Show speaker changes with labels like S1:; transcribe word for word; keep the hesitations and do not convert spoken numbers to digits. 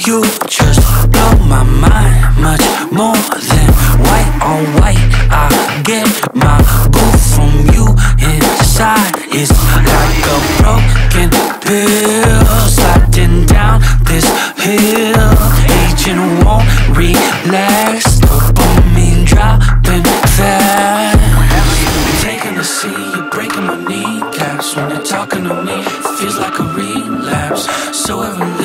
S1: You just blow my mind, much more than white on white. I get my boo from you inside. It's like a broken pill sliding down this hill. Agent won't relax, dopamine dropping fast. Taking a seat, you're breaking my kneecaps. When you're talking to me, it feels like a relapse. So every